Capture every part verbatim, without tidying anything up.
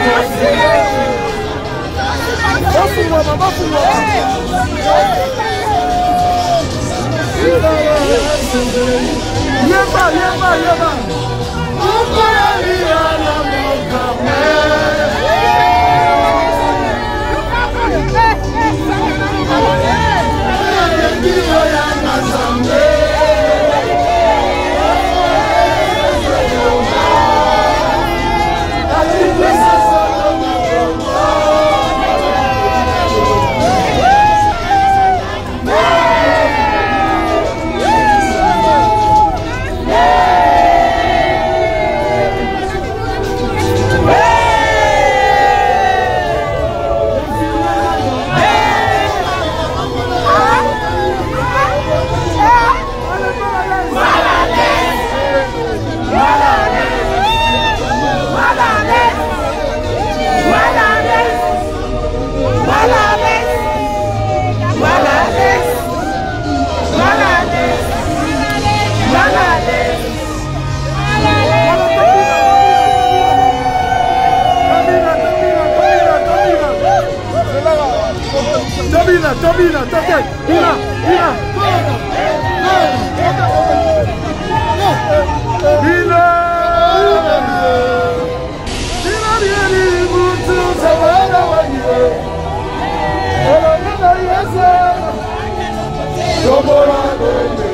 Yeba, yeba, yeba. Ukariana mokame. Ndiyo ya mazambe. Tabina, Tabina, Tabina, Ina, Ina, Ina, Ina, Ina, Mutu, Savana, Wanywe, Ela, Ina, Yesa, Tomora, Wanywe,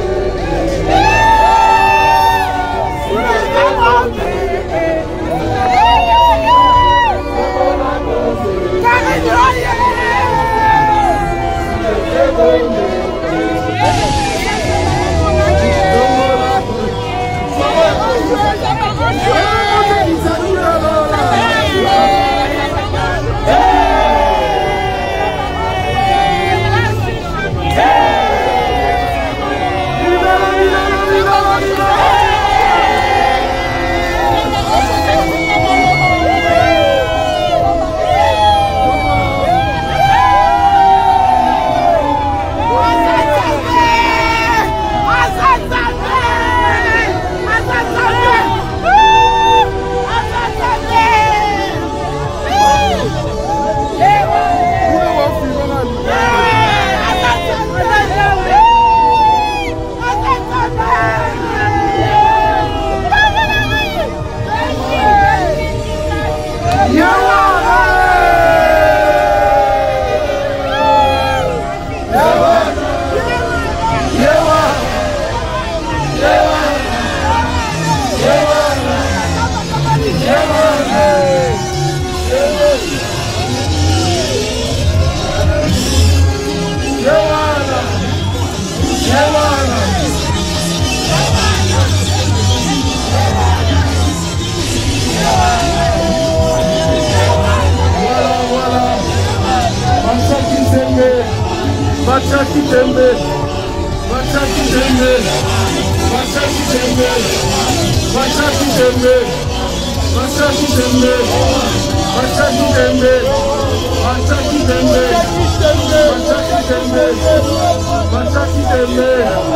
Bachaki tembe, bachaki tembe, bachaki tembe, bachaki tembe, bachaki tembe, bachaki tembe, bachaki tembe, bachaki tembe, bachaki tembe.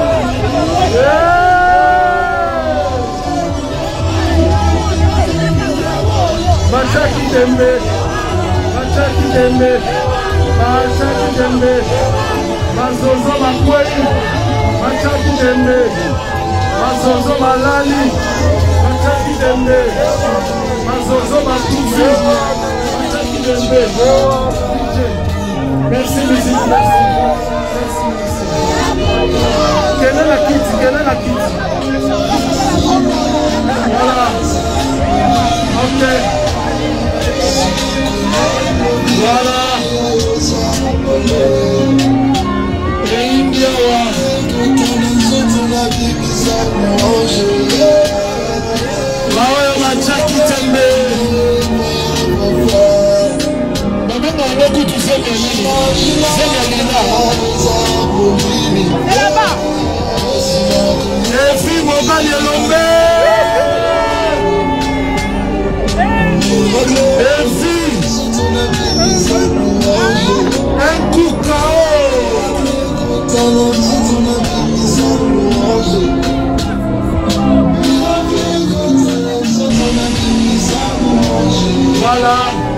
Bachaki tembe, bachaki tembe, bachaki tembe. Mazozo makweli, bachaki tembe, mazozo malali, bachaki tembe, mazozo makuzi, bachaki tembe. Merci musique, merci. Quelle est la kit, quelle est la kit? Voilà. Ok. Voilà. India wa Bawe machaki tembe Baba mwana kutu sema nini Sema nini Sema Efi mobali elombe Efi Un coup K O Voilà.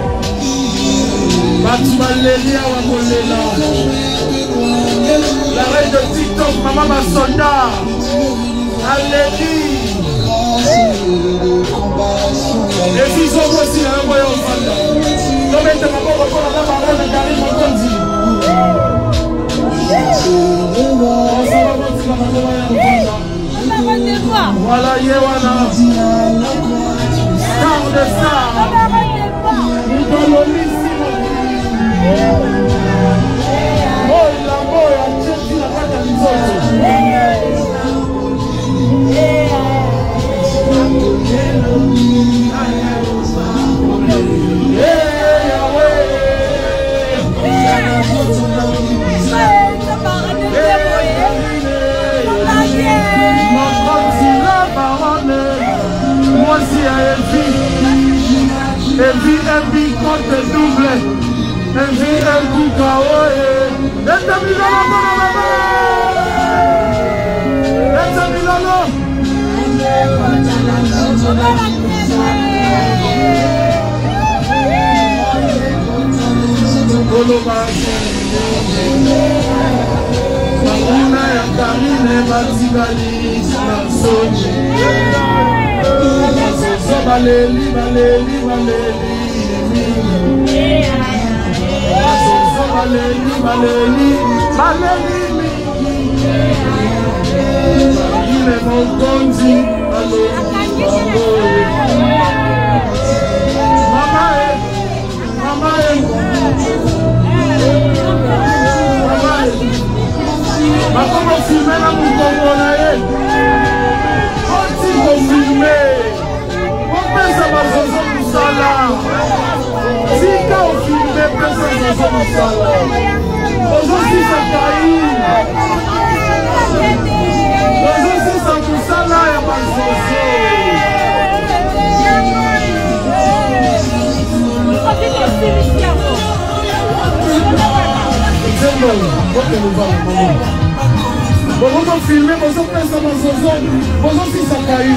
La reine de TikTok, maman ma soldat. Alléluia. Les filles sont aussi là, moi on va là. Non mais t'es pas bon pour la parole de Karim Mokondi. Voilà, Yewana. Star de star. Oh, la boya, tu la pas de Envie un big contre double, envie un coup K O. Let's Baleli, baleli, baleli, baleli, baleli, baleli, il est mon gondi, maman est, maman est, maman est, ma comment filmer la mouton congolais, on filmer. Pensa mais eu sou sala. Fica o filme, pensa mais eu sou sala. Hoje se sacaí. Hoje se sacaí sala é mais você. Vamos filmar, você pensa mais eu sou. Hoje se sacaí.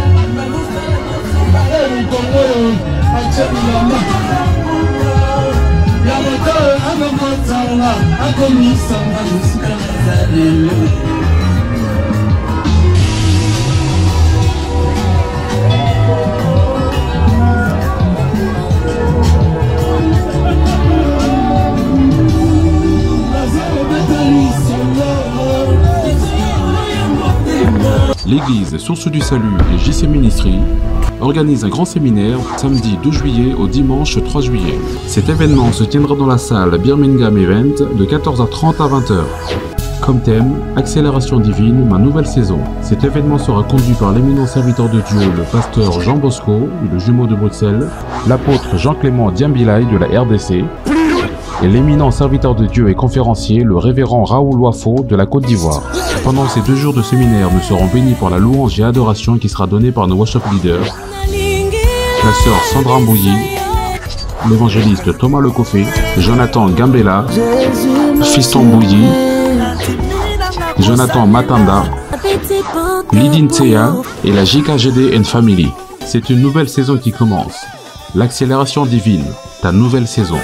L'église Source du Salut et J C Ministry organise un grand séminaire samedi douze juillet au dimanche trois juillet. Cet événement se tiendra dans la salle Birmingham Event de quatorze heures trente à vingt heures. Comme thème, Accélération divine, ma nouvelle saison. Cet événement sera conduit par l'éminent serviteur de Dieu, le pasteur Jean Bosco, le jumeau de Bruxelles, l'apôtre Jean-Clément Diambilay de la R D C, et l'éminent serviteur de Dieu et conférencier, le révérend Raoul Wafo de la Côte d'Ivoire. Pendant ces deux jours de séminaire, nous serons bénis par la louange et adoration qui sera donnée par nos worship leaders, la sœur Sandra Mbouyi, l'évangéliste Thomas Lecoffé, Jonathan Gambela, Fiston Mbouyi, Jonathan Matanda, Lydine Tseya et la J K G D and Family. C'est une nouvelle saison qui commence. L'accélération divine, ta nouvelle saison.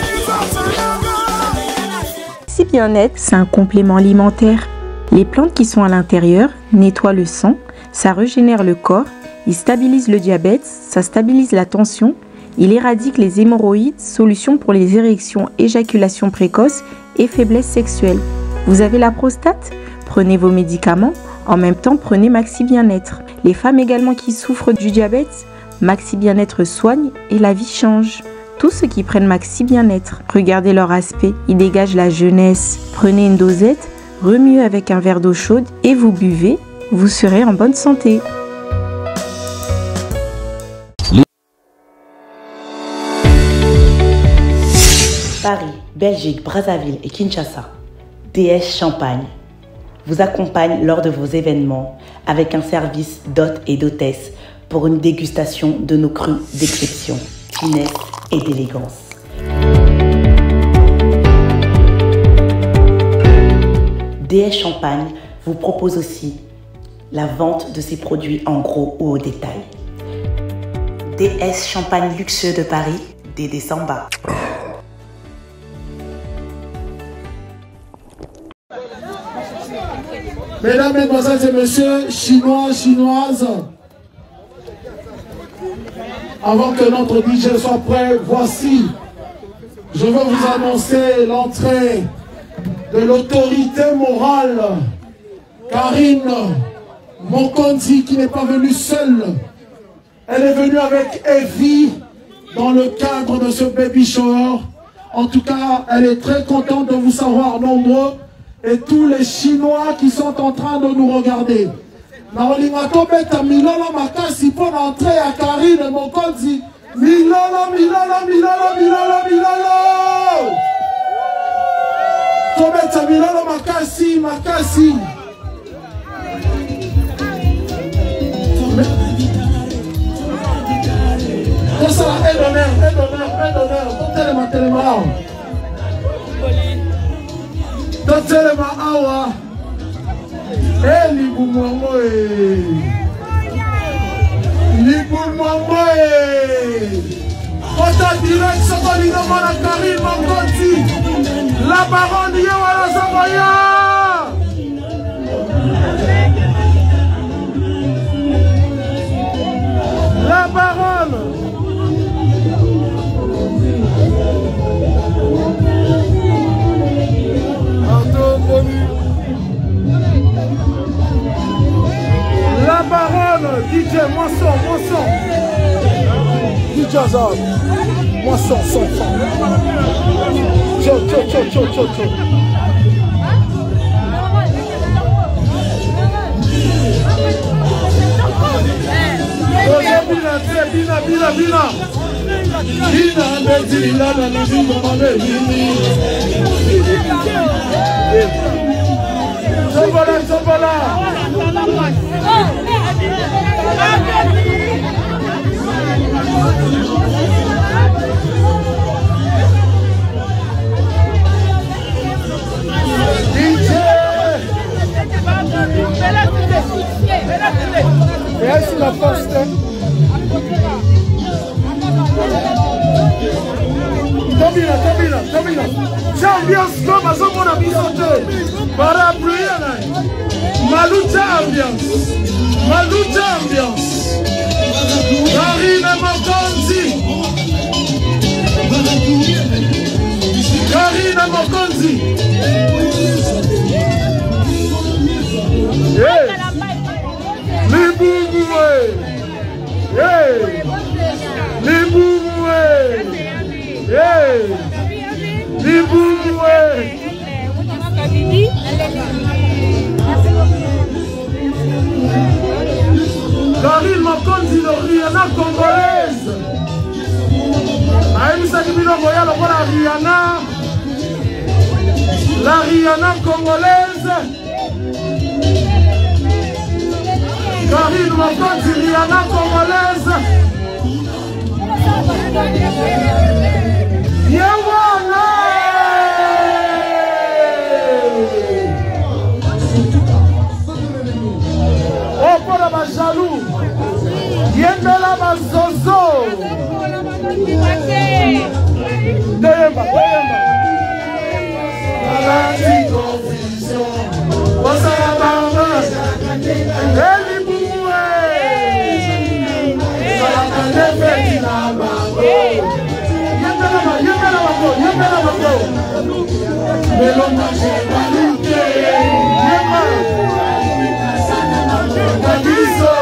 Si bien-être, c'est un complément alimentaire. Les plantes qui sont à l'intérieur nettoient le sang, ça régénère le corps, il stabilise le diabète, ça stabilise la tension, il éradique les hémorroïdes, solution pour les érections, éjaculation précoce et faiblesse sexuelle. Vous avez la prostate? Prenez vos médicaments, en même temps prenez Maxi Bien-être. Les femmes également qui souffrent du diabète, Maxi Bien-être soigne et la vie change. Tous ceux qui prennent Maxi Bien-être, regardez leur aspect, ils dégagent la jeunesse. Prenez une dosette, remuez avec un verre d'eau chaude et vous buvez, vous serez en bonne santé. Paris, Belgique, Brazzaville et Kinshasa, D S Champagne vous accompagne lors de vos événements avec un service d'hôtes et d'hôtesses pour une dégustation de nos crus d'exception, finesse et d'élégance. D S Champagne vous propose aussi la vente de ses produits en gros ou au détail. D S Champagne luxueux de Paris, Dédé Samba. Mesdames, Mesdemoiselles et Messieurs, Chinois, Chinoises, avant que notre D J soit prêt, voici, je veux vous annoncer l'entrée de l'autorité morale, Karine Mokonzi, qui n'est pas venue seule. Elle est venue avec Evie dans le cadre de ce baby shower. En tout cas, elle est très contente de vous savoir nombreux et tous les Chinois qui sont en train de nous regarder. Naolingato beta milolo makasi pour l'entrée à Karine Mokonzi. Milolo, milolo, milolo, milolo, milolo. Tobeta milolo makasi, makasi. Ça, aide d'honneur, aide d'honneur, aide d'honneur. Totelema, telema. Totelema awa. Eh, libumwango eh. Libumwango eh. Kota direct, Sokolino Mona Karine Mokonzi. La baronne Yewala Zamoya. La baronne. La baronne, D J, moisson, moisson. D J Azar, moisson, son, son. Tcho, tcho, tcho, tcho, tcho, tcho. Bina, bina, bina, bina. Bina, bina, Sobola, sobola. D J. Et est-ce la poste? Tobina, Tobina, Tobina. C'est ambiance comme à son mon ami santé. Parapluie, Maloucha ambiance. Maloucha ambiance. Karine Mokonzi. Karine Mokonzi. Hey. Liboumoué. Hey. Liboumoué. Hey. Liboumoué. Karine Mokonzi, le Rihanna congolaise. Aïmisa Kibino Boya, le la Rihanna. La Rihanna congolaise. Karine Mokonzi, Rihanna congolaise. Yawana. Oh, pour la jaloux. Yendela Mazozo. Demba, demba. Alati confusion. Wasala bamba. Eli boué. Salakane fetina bamba. Yendela ma, yendela ma, yendela ma. Melonga chevaluke. Yemba. Kadiso.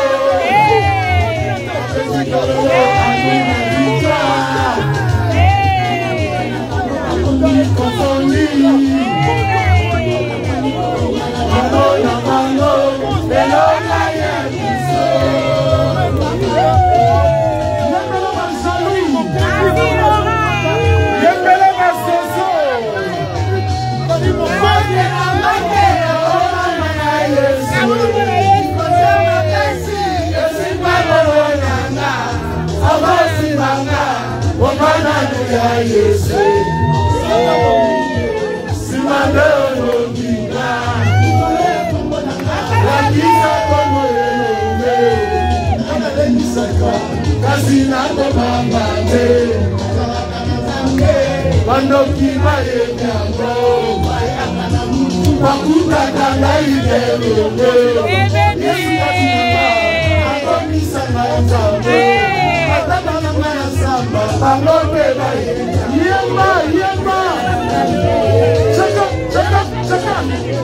Quando chi va bakutaka ngai lelele Yesu katinanga akomisa ngai nzambe atata na ngai na samba bango mpe baye yemba yemba chaka chaka chaka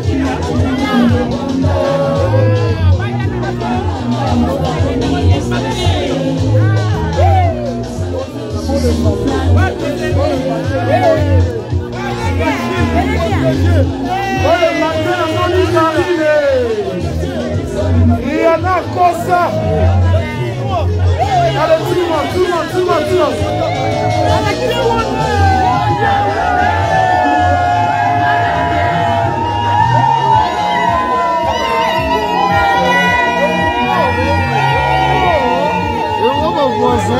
Olha, Matheus, não me carine. E a na coça. Olha, turma, turma, turma, turma. Eu amo a voz, hein?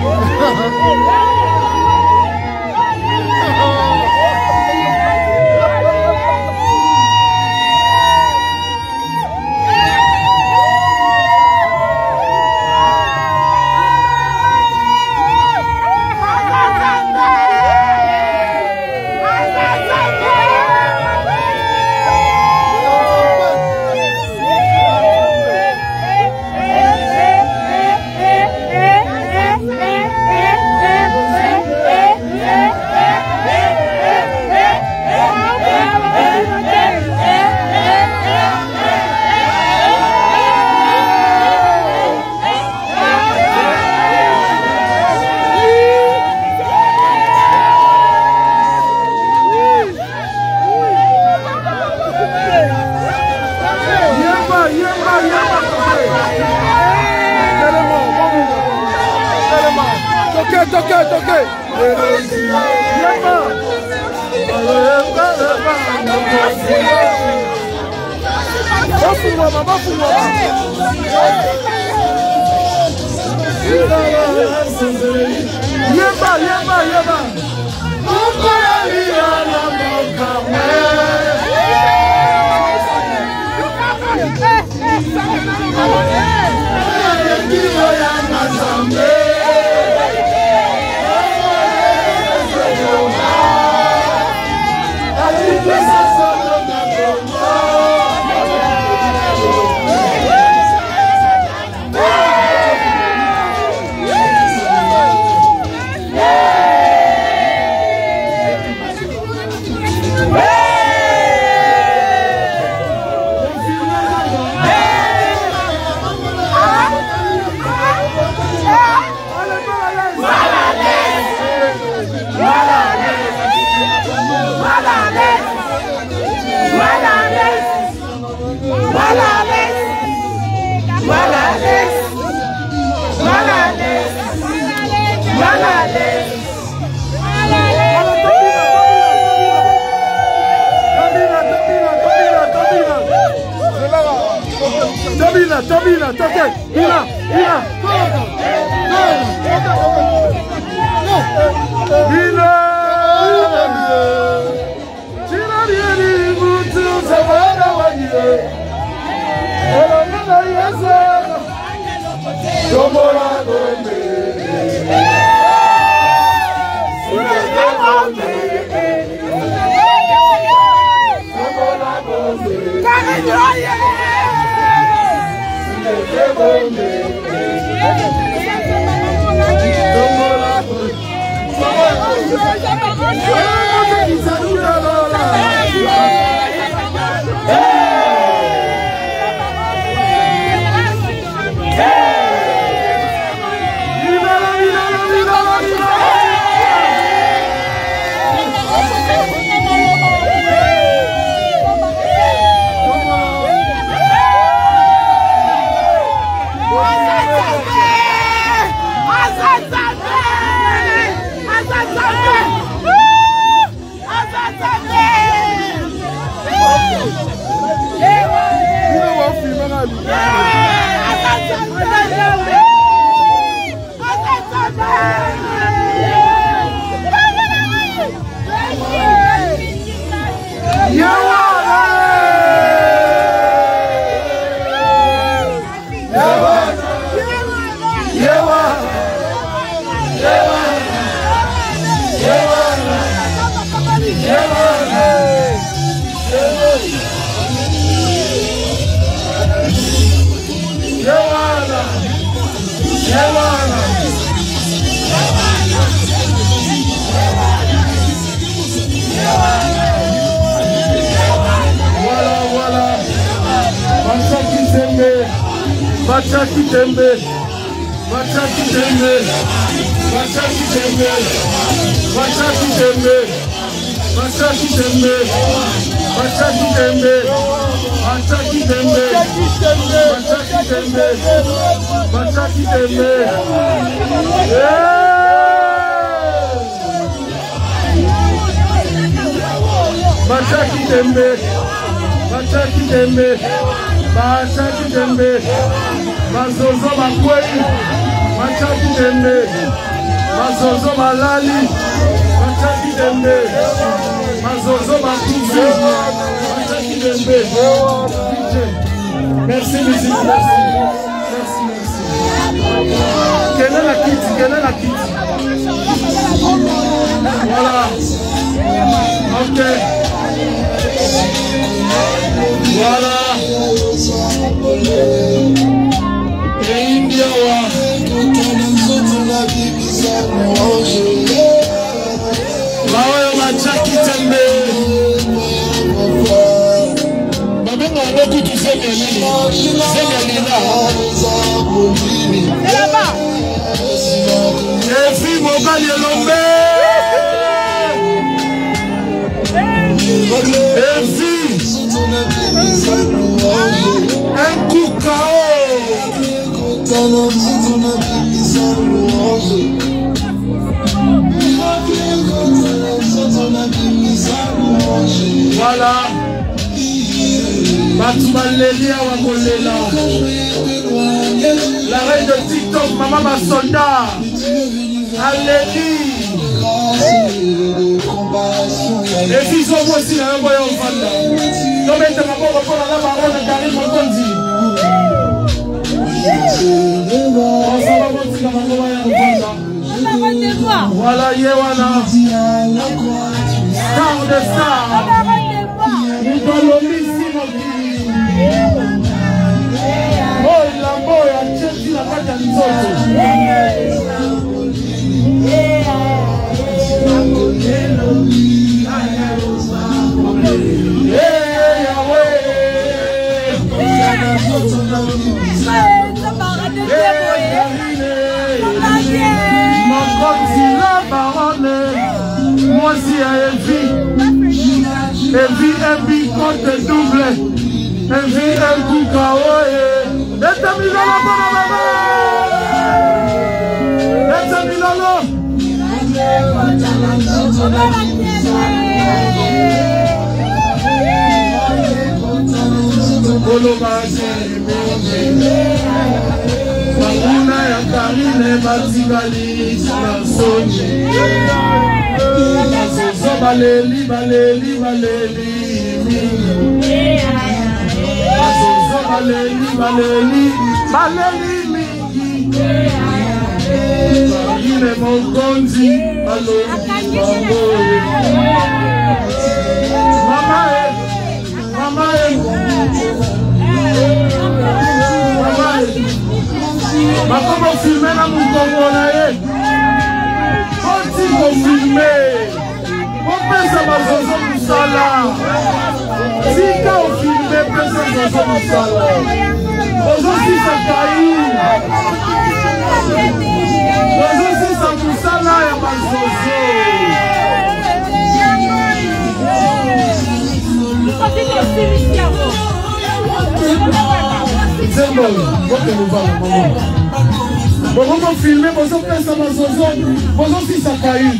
Toquez, toquez. Yeba, yeba, yeba. Tabina, Tabina, toque, Ina, Ina, Ina, Tina, Tina, Mutu, Savana, Wanye, Elena, Yesa, Tomora, Gombe, Tembe, Bachaki Tembe, Bachaki Tembe, Bachaki Tembe, Bachaki Tembe, Bachaki Tembe, Bachaki Tembe, Bachaki Tembe, Bachaki Tembe, Bachaki Tembe, Bachaki Tembe, Bachaki Tembe, Bachaki Tembe, Mazozo Makwei, Bachaki Tembe, Mazozo Malali, Bachaki Tembe, Mazozo Makuzi, Bachaki Tembe. Merci, musique, merci. Merci, merci. Quelle est la kit? Quelle est la kit? Voilà. Ok. Voilà. Et Indiawa. Bawe Bachaki Tembe. Bamenga loku tu sais que c'est là. C'est là-bas. Et puis Mobali Lombe. Et puis un coup K O. Voilà. Batumalélia Wakolela. La reine de TikTok, Maman Basonda. Alléluia. Et puis ils ont aussi un voyant au Fanda. Non mais t'es pas pour la baronne de Karim Mokondi. On s'en va montrer dans ma voyant au Fanda. Voilà, Yewana. Star de star. Nous donnons ici nos vies. Oh, il a beau, il a cherché la patte à nous autres. Moi si à Evi, Evi, Evi, compte double, Evi, un coup K O et t'as mis dans la bonne maman. Et t'as mis dans l'eau. Maguna ya Karine Batikali Sasoni. Mazozo baleli baleli baleli. Mazozo baleli baleli baleli mingi. Karine Mokonzi baleli bambole. Mama e, mama e. Comment filmer dans mon Congo là? Quand filmer, on peut ça va zozo musala. Si quand on filme, on peut ça zozo musala. Aujourd'hui ça caille. Aujourd'hui ça musala et ma zozo. C'est bon, ok nous allons maman. Bon, on va filmer, on va faire ça dans son zone, on va faire ça caillou.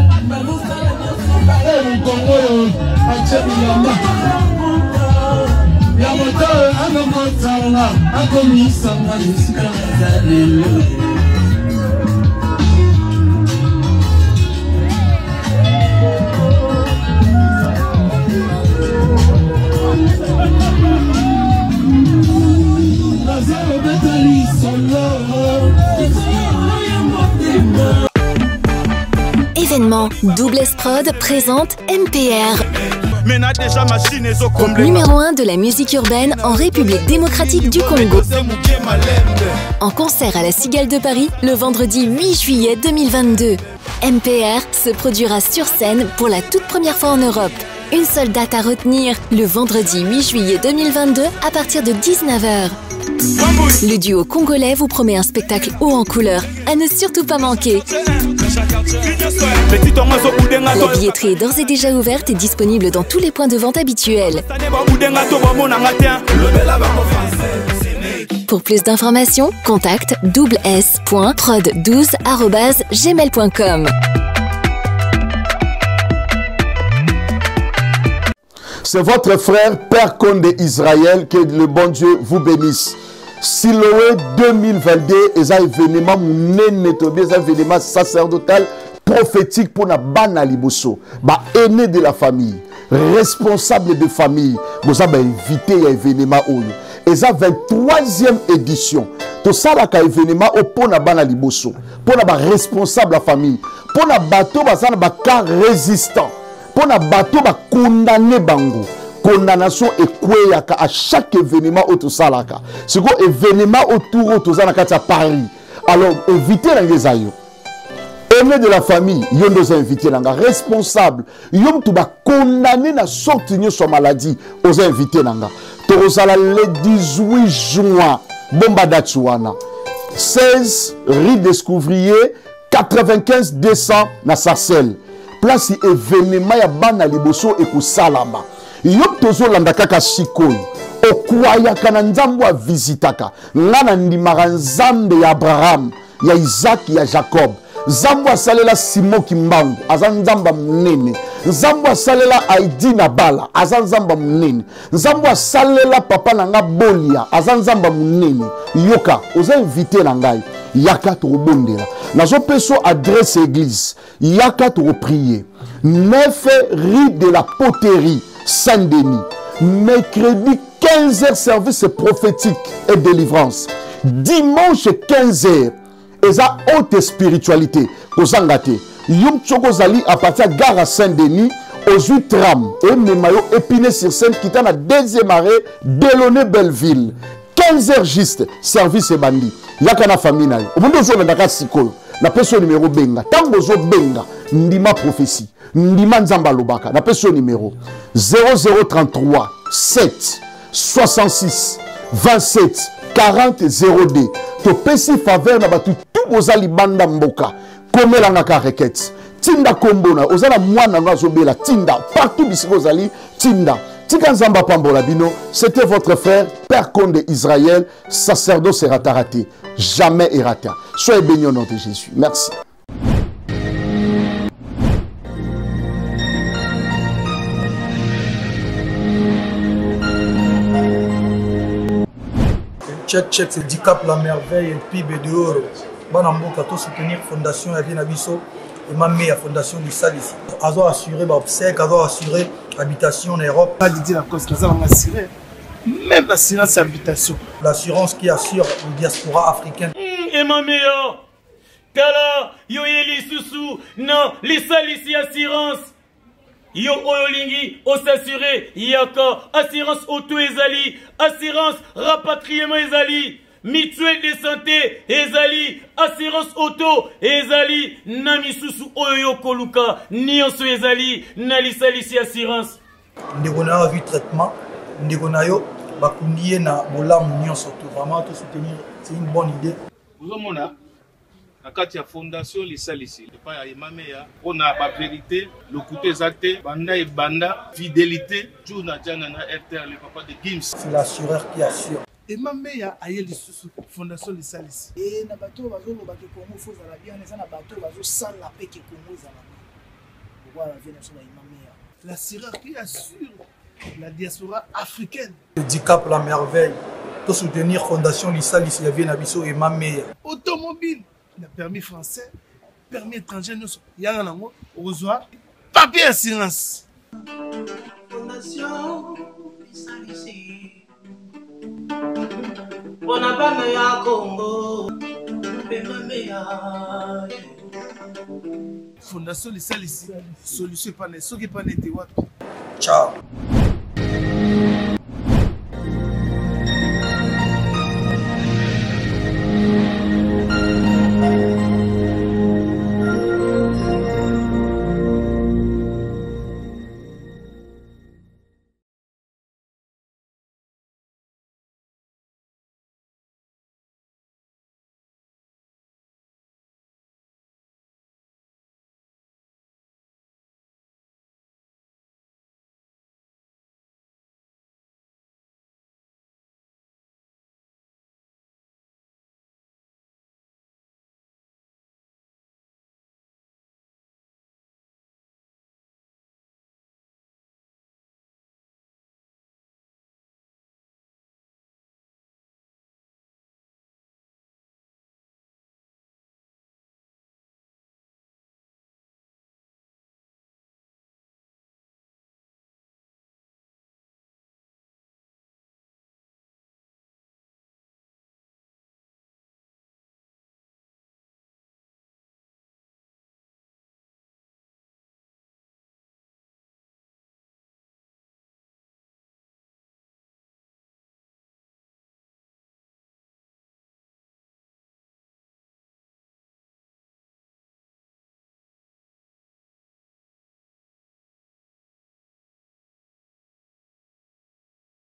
Eh, mon Congo, à Tchèque-Lamba. Il y a mon temps, un homme en temps là, un commis, ça m'a dit, c'est comme ça, Événement, Double S Prod présente M P R. Numéro un de la musique urbaine en République démocratique du Congo. En concert à la Cigale de Paris le vendredi huit juillet deux mille vingt-deux. M P R se produira sur scène pour la toute première fois en Europe. Une seule date à retenir, le vendredi huit juillet deux mille vingt-deux à partir de dix-neuf heures. Le duo congolais vous promet un spectacle haut en couleur, à ne surtout pas manquer. La billetterie est d'ores et déjà ouverte et disponible dans tous les points de vente habituels. Pour plus d'informations, contacte s point prod douze arobase gmail point com. C'est votre frère, Père Condé Israël, que le bon Dieu vous bénisse. Siloé deux mille vingt-deux, et un événement un événement sacerdotal prophétique pour la bana liboso, ba aîné de la famille, responsable de famille, vous avez invité à événement oyo. Et ça vingt-troisième édition. Tout ça là ka événement au pour la bana liboso, pour la responsable de la famille, pour la bateau bazana ba cas résistant. Pour na bateau ba condamner bango condamnation et kweyaka à chaque événement autour salaka c'est quoi événement autour autour salaka à Paris alors invité dans les ayo aimé de la famille yon dos invité nanga responsable yon tout ba condamner na sorti nyo so maladie aux invités nanga to sala le dix-huit juin bomba datsuana seize rue Descouvrier quatre-vingt-quinze deux cents na Sarcelles. Place événement ya bana liboso et ku salama yop tozo landa kaka sikoy okwaya kana nzambo a visitaka ngana ndimaka nzambe ya Abraham ya Isaac ya Jacob nzambo asalela Simon Kimbangu aza nzamba munene nzambo asalela Aidi na Bala aza nzamba munene nzambo asalela papa nanga Bolia aza nzamba munene yoka oza invité na ngai yaka torobondela nazo peso adresse église yaka toro prier neuf rue de la Poterie Saint-Denis mercredi quinze heures service prophétique et délivrance dimanche quinze heures eza haute spiritualité kozangate yum chokozali à partir de gare à Saint-Denis aux huit tram et memayo Épinay sur Seine qui est à deuxième arrêt Delaunay Belleville quinze heures juste service et bandi yaka na famille na yo omundo zo ndaka sikoyo na peso numéro benga tango zo benga ndima prophétie ndima nzamba lobaka na peso numéro zéro zéro trente-trois sept soixante-six vingt-sept quarante zéro deux to pesi faveur na batu tout bozali banda mboka komelanga ka requête tinda kombona ozala mwana ngazo bela tinda partout bisiko zali tinda tika nzamba pambola bino. C'était votre frère Père Condé Israël, sacerdoce raté, jamais errata. Soyez bénis au nom de Jésus. Merci. Check, check, c'est Dicap la merveille et P I B de Oro. Banamboka, tout soutenir Fondation Yavina Bisso et ma meilleure Fondation du Sal ici. Azo assuré l'obsèque, Azo assuré l'habitation en Europe. Pas dit la cause qu'ils ont assuré. Même l'assurance habitation. L'assurance qui assure le diaspora africaine. Et ma meilleure, Tala, yo yeli susu, non, les Sal ici assurance. Yo oyolingi, o s'assurer, yaka, assurance auto ezali, assurance rapatriement ezali, mutuelle de santé ezali, assurance auto ezali, namisusu oyo koluka, nyonso ezali, nalisalisi assurance. Ndeko na yo vu traitement, ndeko na yo bakundiye na bolamu nyonso to, vraiment tout soutenir, c'est une bonne idée. Vous avez la fondation Lisalisi, le pas Mameya, on a la vérité, le côté exact, banda et banda, fidélité, tout n'a jamais R T R, le papa de Gims. C'est l'assureur qui assure. Et Mameya a eu la fondation Lisalisi. Et na bateau bazo lo bateau Congo faut la bien, les na bateau bazo sala la paix que Congo za la. Voilà la Vénézuela et Mameya. L'assureur qui assure la diaspora africaine. Le Dicap la merveille, pour soutenir Fondation Lisalisi, Yavina Bisso et Mameya. Automobile. Le permis français, permis étranger, nous sommes. Il y a un amour, au revoir, papier assurance. Fondation Lisalisi. On n'a pas meilleur Congo. Fondation Lisalisi. Solution pas ne, ce qui pas n'était what. Ciao.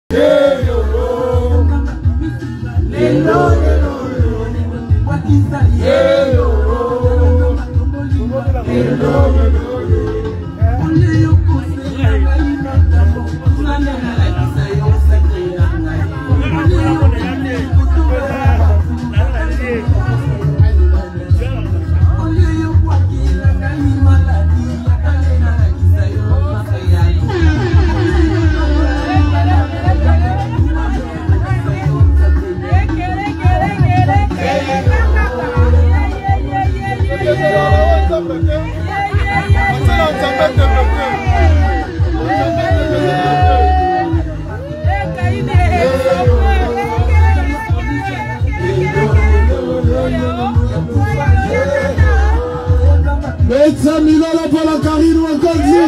Betsa Milala pour la Karine Wakonzi.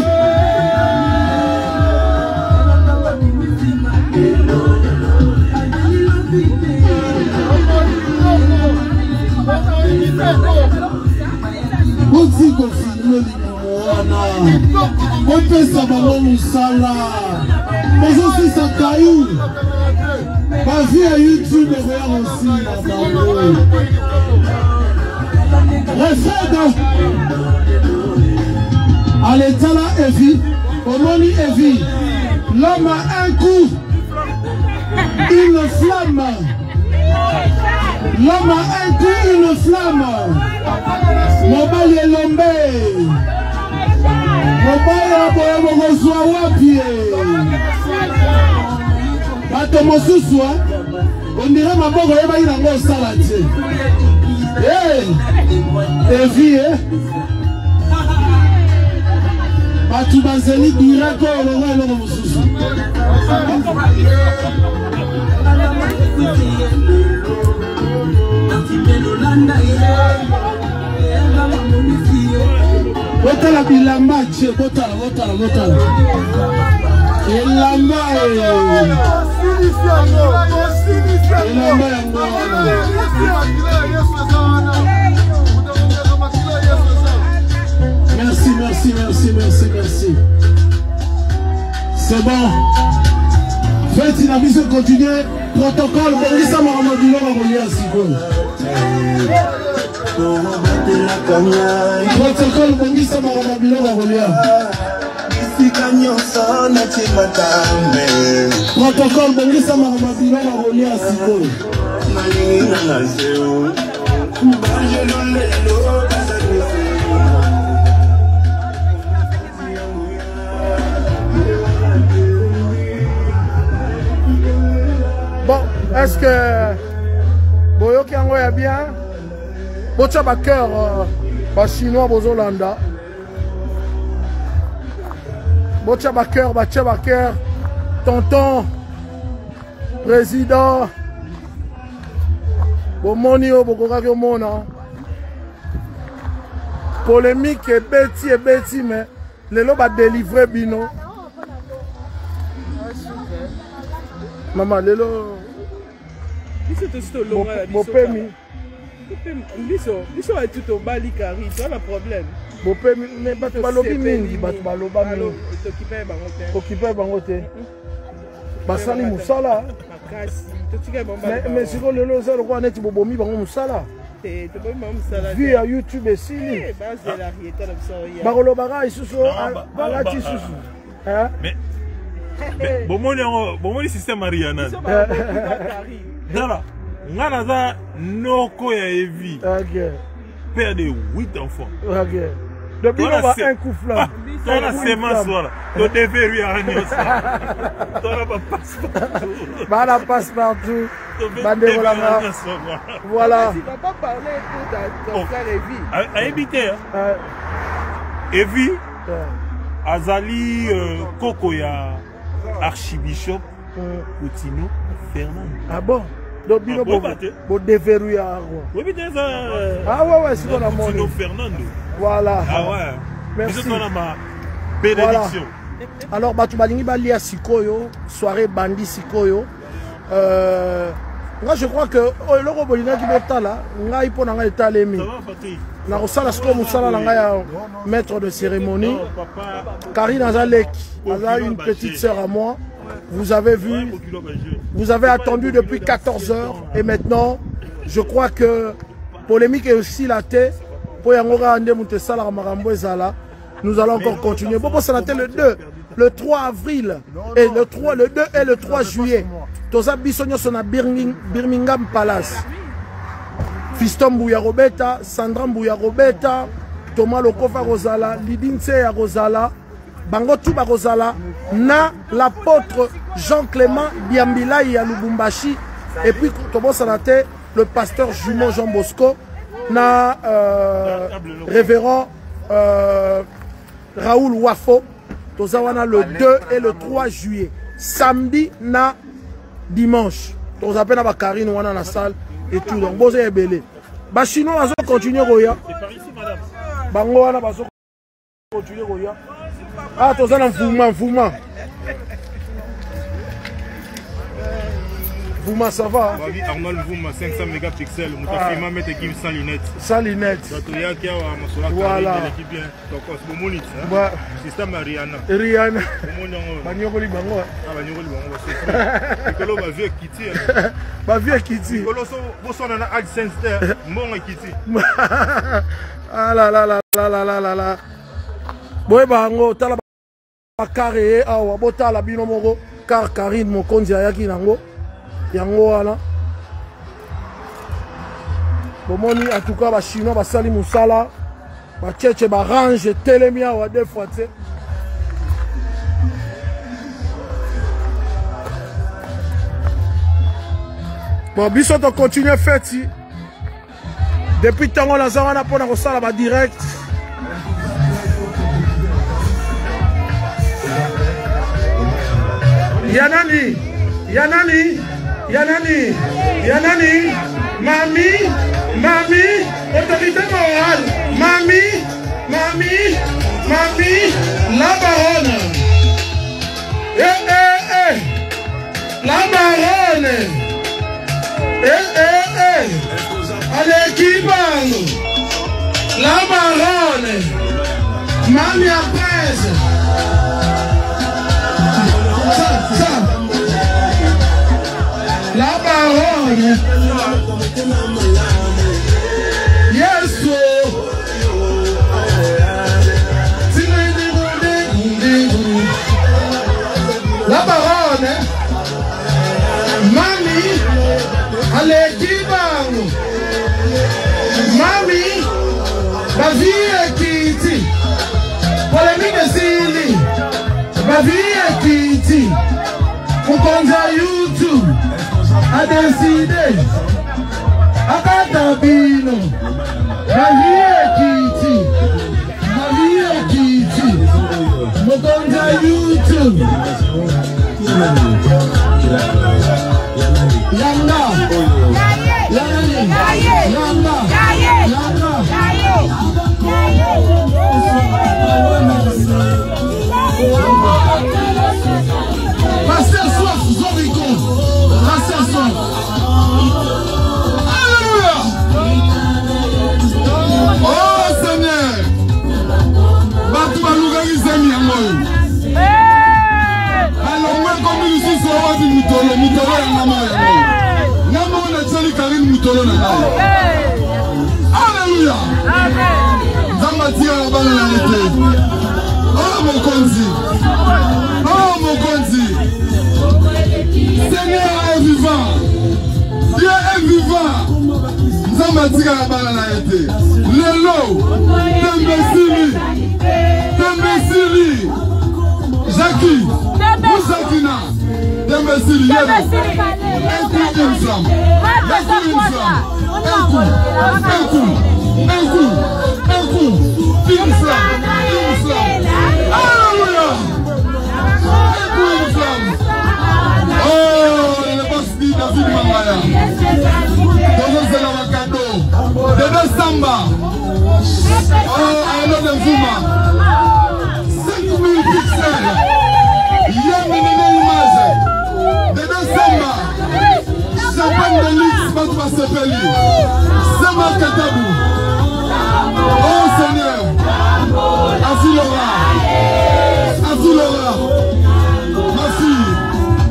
Kosi kofilme wana kopesa bango musala bazosisa kayu bavi ya YouTube ezoya kosila bango refeda aletala Evi omoni Evi l'homme a un coup une flamme l'homme a un coup une flamme mobali elombe mobali aboye bokozwa wapi bato mosusu ondire maboko yebai nango osala te Evi bato bazeli direct olongo elongo mosusu botala bilamba tie botala botala botala elamba elamba yango merci merci merci merci merci c'est bon faites la mission continuer protocole bongisa makambo biloko kolia sikoyo protocole bongisa makambo biloko kolia protocole bongisa makambo biloko kolia sikoyo bon, est-ce que Boyoki Ango est bien? Bocha Baker, ba chinois bozolanda. Bocha Baker, Bacha Baker, tonton, président. Bomoni o bokokaki omona. Polémique et bêti et bêti mais lelo ba délivrer bino. Maman lelo bopemi biso biso ba tout au bali kari ça le problème bopemi mais bato balobi mingi bato baloba mingi occupé bango te occupé bango te basali musala mais mais siko lelo ça lokwa neti bobomi bango musala te to bomi bango musala vi ya YouTube esili base de la rieta na biso ya bakolobaka isusu alati isusu hein mais bomoni yango bomoni système Ariana dala ngana za noko ya Evi OK père de huit enfants OK depuis on va un coup flanc on a semence voilà to devait rien ça on pas passe partout bah la passe partout bande voilà voilà tu vas pas parler pour ton frère Evi à habiter Evi azali koko ya archibishop Coutinho Fernando. Ah bon? Donc bino bo déverrouiller quoi. Oui bien ça. Ah ouais ouais, c'est dans la Coutinho Fernando. Voilà. Ah ouais. Merci. C'est dans ma bénédiction. Alors batu balingi balia sikoyo, soirée bandi sikoyo. Euh moi je crois que oh loko bolina ki botala, ngai pona ngai talemi. Ça va Patrick. Na kosala siko musala na ngai maître de cérémonie. Karine Azalek, elle a une petite sœur à moi. vous avez vu, vous avez attendu depuis quatorze heures et maintenant, je crois que polémique est aussi la tête. Nous allons encore continuer. Bon, ça le deux, le trois avril et le trois, le deux et le trois juillet. Toza bisonyo sona Birmingham Palace. Fiston Bouya Robeta, Sandra Bouya Robeta, Thomas Lokofa Rosala, Lidinse ya Rosala, Bango Tuba Rosala, na l'apôtre Jean-Clément Biambila ya Lubumbashi, et puis Thomas Sanate, le pasteur jumeau Jean Bosco, na euh, révérend euh, Raoul Wafo, Tozawana le deux et le trois juillet. Samedi na dimanche. Tozapen na Karine wana na salle et tout. Donc, bon, c'est belé. Bah, sinon, on va continuer, Roya. C'est par ici, madame. Bango wana va continuer, Roya. Ah, Tozana en Fouma, Fouma. Fouma, ça va. Arnold Fouma, cinq cents mégapixels. Mon film met équipe sans lunettes. Sans lunettes. Voilà. Voilà. Système Rihanna. Rihanna. Banyokoli bango. Ah, Banyokoli bango, c'est tout. Nicolo va vieux Kitty. Va vieux Kitty. Nicolo, vous avez un AdSense, mon Kitty. Ah là là là là là là là là. Boy bango, tala carré, ah wa bota la bino moko, car Karine Mokonzi ayaki nango. Yango wana. Bomoni en tout cas ba chinois ba sali musala, ba tchétché ba range telemia wa deux fois tse. Bon, biso to continuer fête. Depuis tango la zawana pona ko sala ba direct. Yanani, Yanani, Yanani, Yanani, Mami, Mami, autorité morale, Mami, Mami, Mami, la baronne. Eh, eh, eh, la baronne. Eh, eh, eh, allez, qui parle? La baronne, Mami à presse. Ça, ça. La baronne. Yes, la baronne. Mami, allez, qui parle? Mami, ma vie est quittée. Polémique de Sili. Ma vie est quittée. Pour qu'on aille YouTube. A décidé. A Katabino. Ma vie est quittée. Ma vie est quittée. Pour qu'on aille YouTube. Yanda. Yanda. Restez soif, Zorico. Restez soif. Alléluia. Oh Seigneur. Batu balugani zemi yango. Alors moi comme nous sommes sur la vie mutolo, mutolo ya ngamo yango. Ngamo na tsali Karine mutolo na ngai. Alléluia. Amen. Zamatia la bana na été. Oh mon Konzi. Oh mon Konzi. Seigneur est vivant. Dieu est vivant. Zamatia la bana na été. Lelo. Tembesili. Tembesili. Jackie. Moussakina. Tembesili. Un coup d'une flamme. Un coup d'une flamme. Un coup. Un coup. Un coup. Un coup. Une flamme. Une flamme. Alléluia. Un coup une flamme. Oh, le boss dit David Mangaya. Tozo c'est la cadeau. Dede Samba. Oh, Arnaud de Fuma. cinq mille pixels. Yémenine image. Dede Samba. Champagne de luxe, pas de Bassepeli. Samba Katabou. Oh Seigneur. Afilora. Afilora. Ma fille.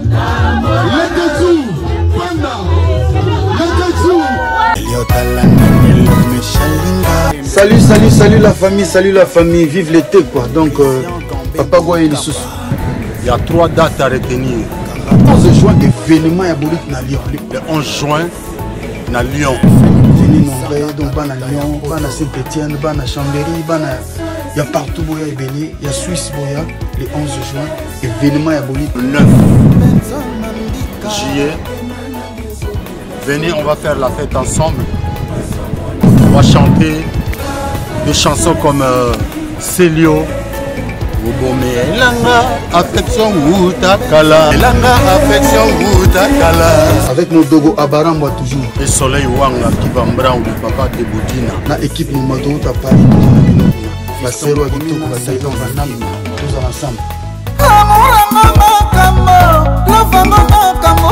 Salut, salut, salut la famille, salut la famille, vive l'été quoi. Donc, euh, Papa Goye Lissus. Il y a trois dates à retenir. Le onze juin, événement à Bolit na Lyon. Le onze juin, na Lyon. Venez nombreux, donc ban à Lyon, ban à Saint-Étienne, ban à Chambéry, ban à... Il y a partout Boya et Béni, il y a Suisse Boya, le onze juin, événement à Bolit. Le neuf juillet, venez, on va faire la fête ensemble. On va chanter des chansons comme euh, Célio, Elanga, affection Wutakala, Elanga, affection Wutakala. Avec nos dogo Abaramba toujours. Et Soleil Wanga qui va m'brand le papa de Boudina. La équipe nous matou à Paris. La Sero à Guito, la Saïdon Vanam, tous ensemble. Amour, maman, la femme, maman,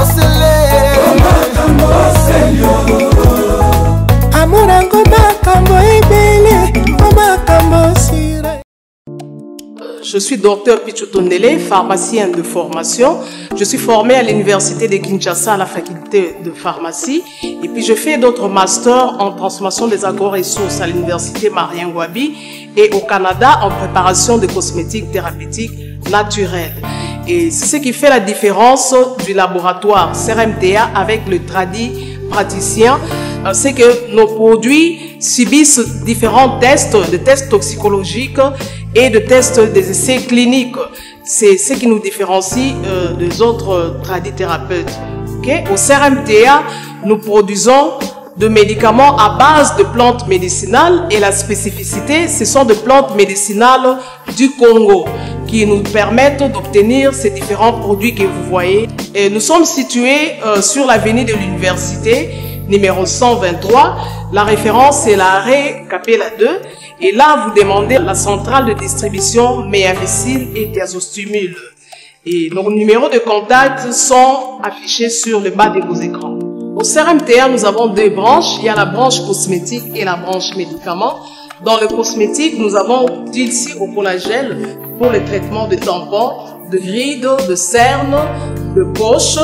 Je suis docteur Pichotondele, pharmacien de formation. Je suis formé à l'université de Kinshasa à la faculté de pharmacie. Et puis je fais d'autres masters en transformation des agro-ressources à l'université Marien Ngouabi et au Canada en préparation de cosmétiques thérapeutiques naturels. Et c'est ce qui fait la différence du laboratoire C R M T A avec le tradi praticien. C'est que nos produits subissent différents tests, des tests toxicologiques et de tests des essais cliniques. C'est ce qui nous différencie euh, des autres tradithérapeutes. Okay? Au C R M T A, nous produisons de médicaments à base de plantes médicinales et la spécificité, ce sont des plantes médicinales du Congo qui nous permettent d'obtenir ces différents produits que vous voyez. Et nous sommes situés euh, sur l'avenue de l'université, numéro cent vingt-trois. La référence est l'arrêt Capella deux. Et là, vous demandez la centrale de distribution Méamicil et Diazostimule. Et nos numéros de contact sont affichés sur le bas de vos écrans. Au C R M T A, nous avons deux branches. Il y a la branche cosmétique et la branche médicaments. Dans le cosmétique, nous avons Dulci au collagène pour le traitement de tampons, de rides, de cernes, de poches.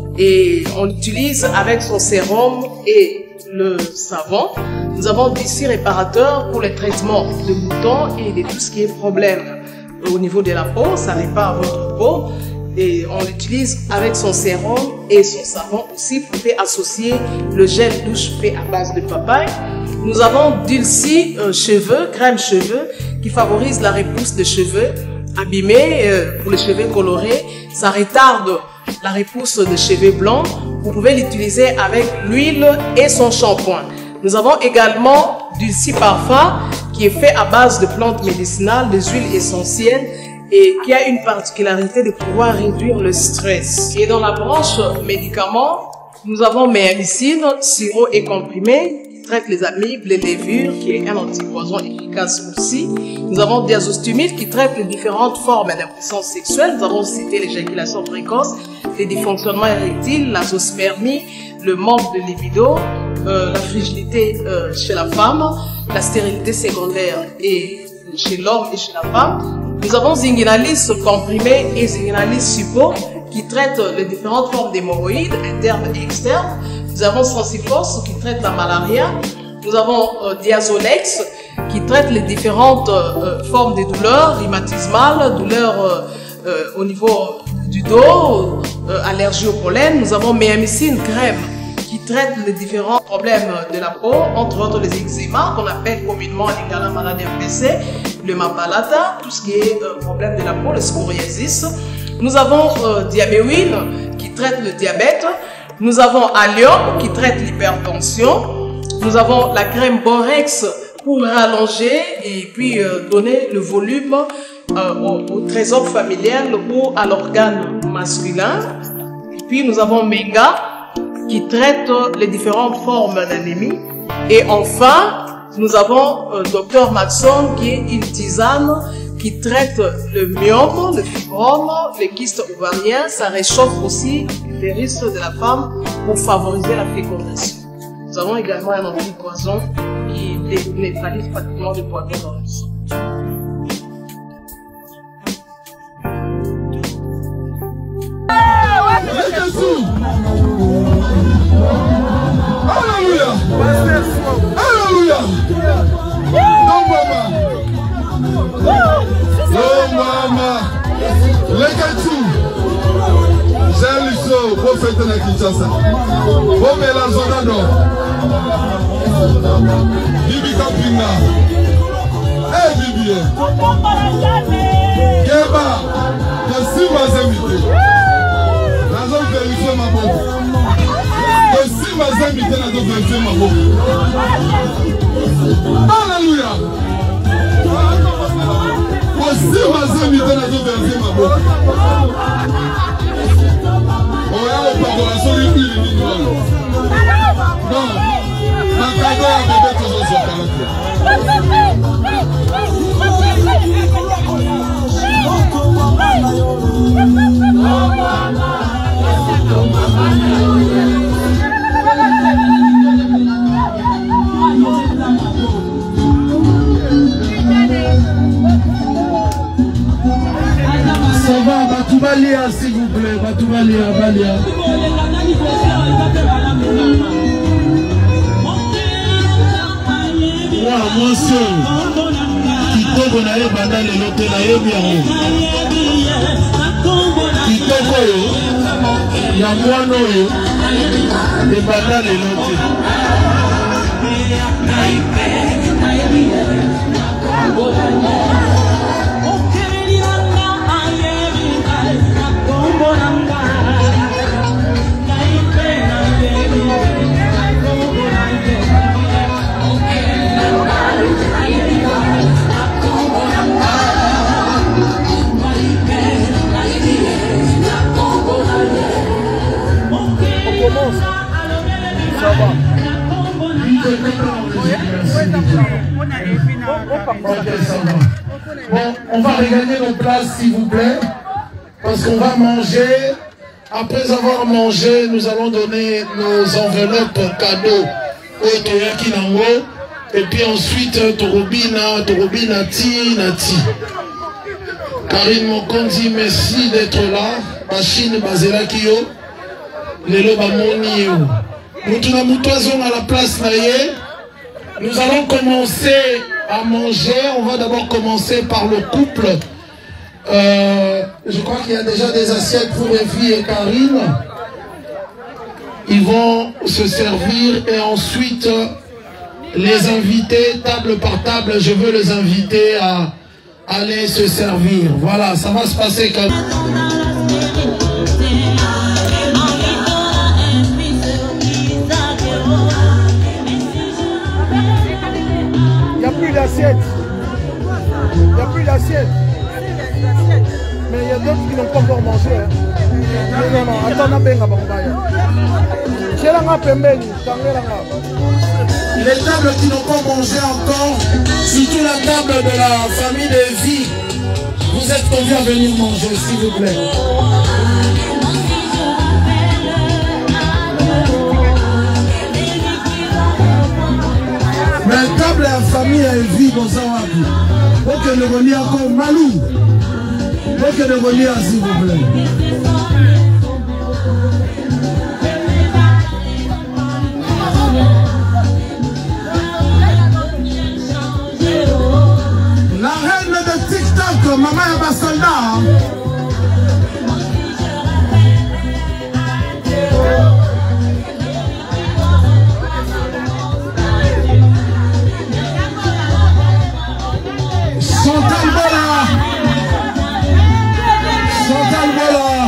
Et on l'utilise avec son sérum et le savon. Nous avons Dulci réparateur pour le traitement de boutons et de tout ce qui est problème au niveau de la peau. Ça répare votre peau. Et on l'utilise avec son sérum et son savon aussi. Vous pouvez associer le gel douche fait à base de papaye. Nous avons Dulci euh, cheveux, crème cheveux, qui favorise la repousse des cheveux abîmés euh, pour les cheveux colorés. Ça retarde la repousse des cheveux blancs. Vous pouvez l'utiliser avec l'huile et son shampoing. Nous avons également Dulci parfum, qui est fait à base de plantes médicinales, des huiles essentielles, et qui a une particularité de pouvoir réduire le stress. Et dans la branche médicaments, nous avons Méamicine, sirop et comprimé, qui traite les amibes, les levures, qui est un antipoison efficace aussi. Nous avons Diazostimule, qui traite les différentes formes d'impuissance sexuelle. Nous avons cité l'éjaculation précoce, les dysfonctionnements érectiles, la zoospermie, le manque de libido, euh, la frigidité euh, chez la femme, la stérilité secondaire et chez l'homme et chez la femme. Nous avons Zinguinalis comprimé et Zinguinalis suppo qui traitent les différentes formes d'hémorroïdes internes et externes. Nous avons Sensiforce qui traite la malaria. Nous avons euh, Diazolex qui traite les différentes euh, formes de douleurs rhumatismales, douleurs euh, euh, au niveau du dos, euh, allergie au pollen. Nous avons Méamicine crème qui traite les différents problèmes de la peau, entre autres les eczémas qu'on appelle communément les maladies M P C, le mapalata, tout ce qui est euh, problème de la peau, le psoriasis. Nous avons euh, Diabéwil qui traite le diabète. Nous avons Allium qui traite l'hypertension. Nous avons la crème Borex pour rallonger et puis euh, donner le volume euh, au, au trésor familial ou à l'organe masculin. Et puis nous avons Menga qui traite les différentes formes d'anémie. Et enfin, nous avons euh, Docteur Maxon qui est une tisane qui traite le myome, le fibrome, les kystes ovariens. Ça réchauffe aussi les risques de la femme pour favoriser la fécondation. Nous avons également un antipoison qui neutralise pratiquement le poison dans le sang. Alléluia! Alléluia! tout. J'ai l'issue pour fêter la Kinshasa. Pour mélanger d'or. Bibi Kapinga. Eh Bibi. Keba. Je suis ma invité. La zone vérifie ma boue. Je suis ma invité la zone vérifie ma boue. Alléluia. Je suis ma invité la zone vérifie ma boue. On a au paroisson de l'huile minimale. Non. Ma cadeau a bébé toujours sur caractère. Ça va, Batoubalia, s'il vous plaît, Batoubalia, Balia. Moi, moi seul, Kitoko na ye banda le lote na ye bien. Kitoko yo, ya mwana yo, le banda le lote. Ça va. Bon, on va regagner nos places s'il vous plaît, parce qu'on va manger. Après avoir mangé, nous allons donner nos enveloppes cadeaux au Toyaki Nango. Et puis ensuite, Torobina, Torobina Ti, Nati. Karine Mokonzi, merci d'être là. Machine Bazela Kiyo. Lelo Bamoni yo. Mutuna Mutoison à la place naye. Nous allons commencer à manger. On va d'abord commencer par le couple. Euh, je crois qu'il y a déjà des assiettes pour Evie et Karine. Ils vont se servir et ensuite les invités, table par table, je veux les inviter à aller se servir. Voilà, ça va se passer comme... Il n'y a plus d'assiette. Il n'y a plus d'assiette. Mais il y a d'autres qui n'ont pas encore mangé. Hein. Non, non, non, attends, on a bien les tables qui n'ont pas mangé encore, surtout la table de la famille de vie, vous êtes conviés à venir manger, s'il vous plaît. Mais table à la famille à vie, bon ça va. Faut que le relier encore malou. Faut que le relier, s'il vous plaît. La reine de TikTok, maman et ma soldat. Chantal Bola. Chantal Bola.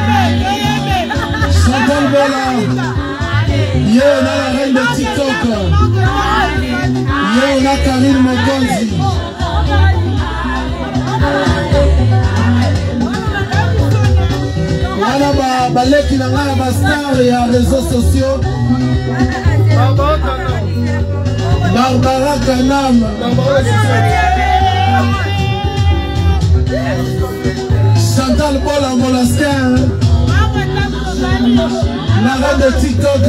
Chantal Bola. Yo, on a la reine de TikTok. Yo, on a Karine Mokonzi. Voilà, bah, bah, les qui n'ont pas de star et les réseaux sociaux. Barbara Kanam. Chantal Paul en Molasquin. La reine de TikTok.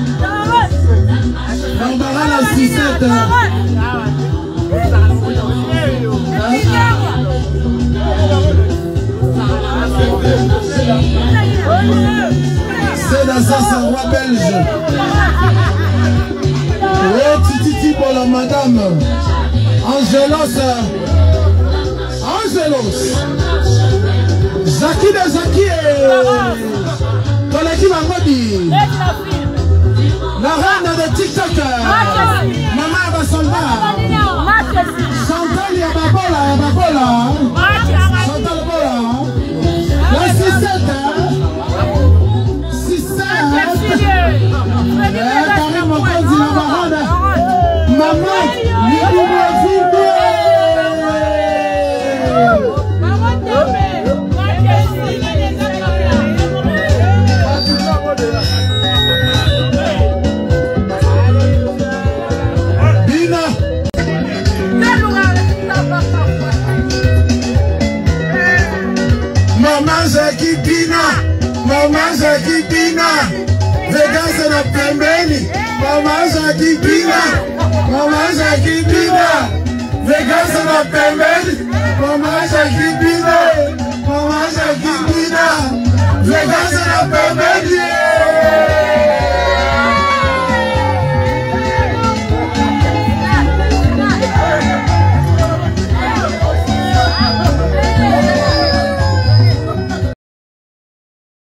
Barbara la Sucette. C'est dans ça, c'est un roi belge. Oh, Titi pour la madame. Angelos. Angelos. Jackie de Jackie. Koleki Mangodi. La reine de TikTok. Maman Basolda. Chantal Yababola. Yababola. Chantal Bola. La six sept. six sept. Karim Mokondi la barade. Maman. Libouma Vide. Maman Jackie Pina, Maman Jackie Pina, Vegas na pembeni. Maman Jackie Pina, Maman Jackie Pina, Vegas na pembeni. Maman Jackie Pina, Maman Jackie Pina, Vegas